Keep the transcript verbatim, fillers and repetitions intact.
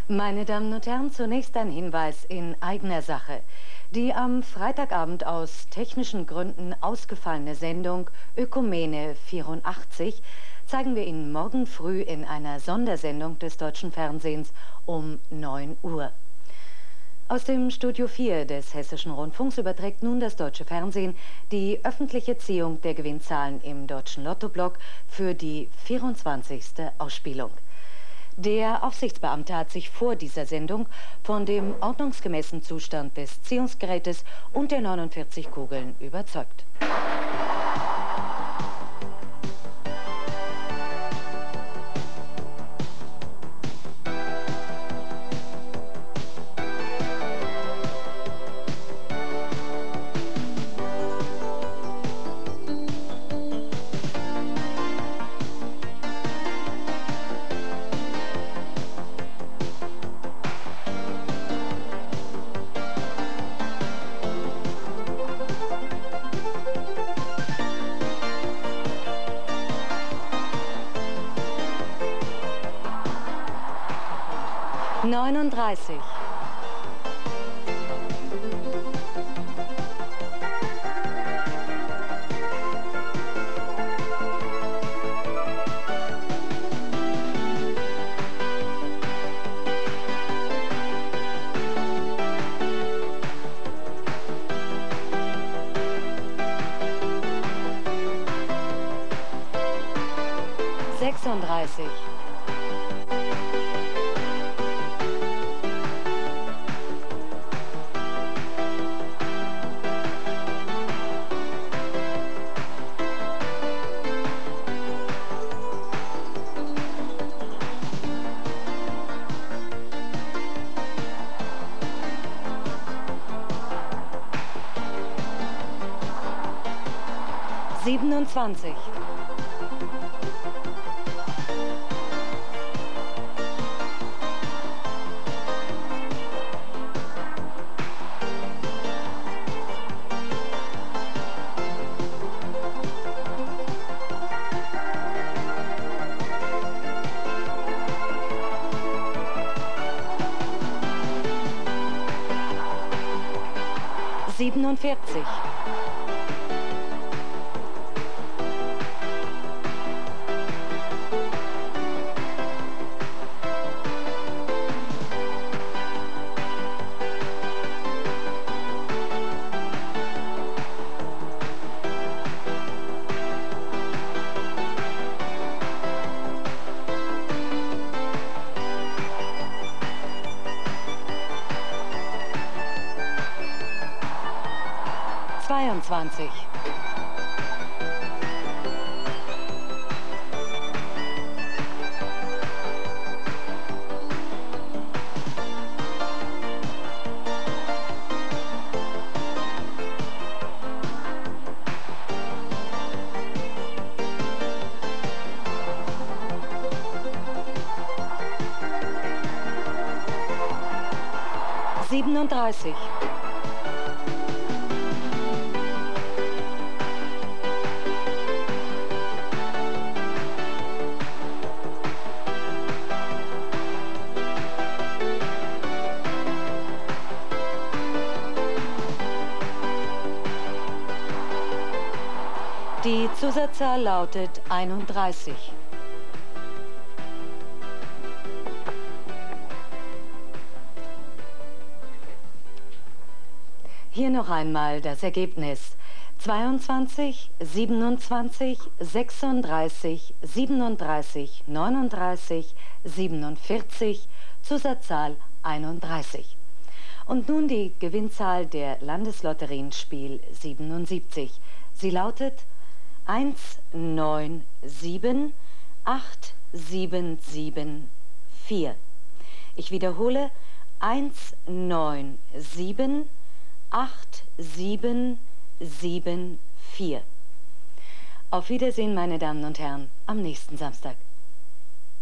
Meine Damen und Herren, zunächst ein Hinweis in eigener Sache. Die am Freitagabend aus technischen Gründen ausgefallene Sendung Ökumene vierundachtzig zeigen wir Ihnen morgen früh in einer Sondersendung des deutschen Fernsehens um neun Uhr. Aus dem Studio vier des Hessischen Rundfunks überträgt nun das deutsche Fernsehen die öffentliche Ziehung der Gewinnzahlen im deutschen Lottoblock für die vierundzwanzigste Ausspielung. Der Aufsichtsbeamte hat sich vor dieser Sendung von dem ordnungsgemäßen Zustand des Ziehungsgerätes und der neunundvierzig Kugeln überzeugt. neununddreißig. sechsunddreißig. siebenundzwanzig. siebenundvierzig. zweiundzwanzig. siebenunddreißig. Die Zusatzzahl lautet einunddreißig. Hier noch einmal das Ergebnis. zweiundzwanzig, siebenundzwanzig, sechsunddreißig, siebenunddreißig, neununddreißig, siebenundvierzig, Zusatzzahl einunddreißig. Und nun die Gewinnzahl der Landeslotterienspiel siebenundsiebzig. Sie lautet eins neun sieben acht sieben sieben vier. Ich wiederhole eins neun sieben acht sieben sieben vier. Auf Wiedersehen, meine Damen und Herren, am nächsten Samstag.